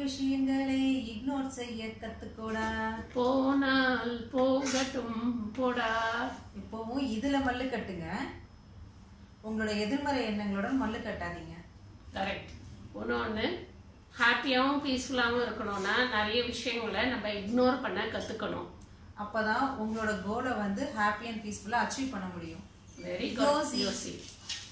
விஷயங்களை இக்னோர் செய்ய கத்துக்கோடா. போனால் போகட்டும் போடா. இப்போவும் இதுல மல்லு கட்டுங்க, உங்களோட எதிர்மறை எண்ணங்களுடன் மல்லு கட்டாதீங்க. கரெக்ட். ஒன்று ஹாப்பியாகவும் பீஸ்ஃபுல்லாகவும் இருக்கணும்னா நிறைய விஷயங்களை நம்ம இக்னோர் பண்ண கற்றுக்கணும். அப்போதான் உங்களோட கோலை வந்து ஹாப்பி அண்ட் பீஸ்ஃபுல்லாக அச்சீவ் பண்ண முடியும். வெரி குட் யோசி.